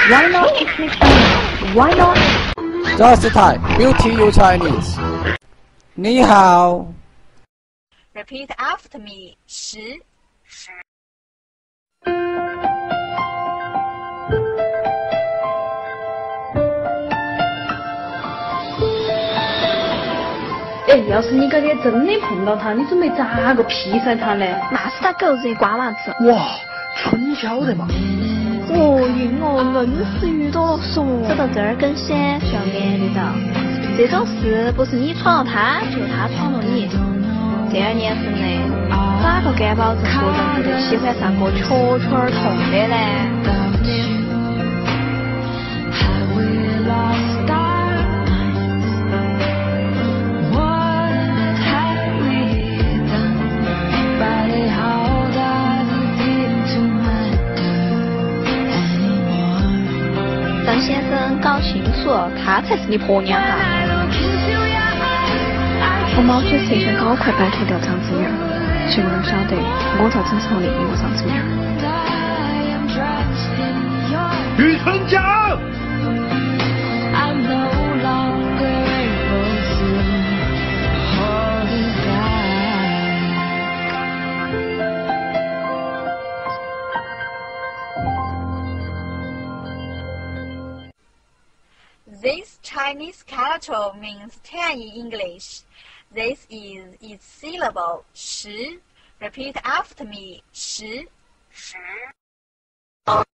Why not speak Chinese? Why not? Just Thai, beauty you Chinese. 你好。 Repeat after me. 10. 哎，要是你哥哥真的碰到他，你准备咋个劈死他呢？ 骂死他狗日瓜娃子！ 哇，春晓得嘛？ 哦，晕哦，硬是遇到了说。走到这儿跟先需要面的到，这种事不是你闯了他，就是他闯了你。这2年份内，哪个敢保证个人会喜欢上个瘸瘸儿痛的呢？张先生搞清楚，她才是你婆娘哈！ 我猫嘴是想赶快摆脱掉张子明，却不能晓得我在整成另一个张子明。 于春江。 This Chinese character means 10 in English. This is its syllable 10. Repeat after me. 10.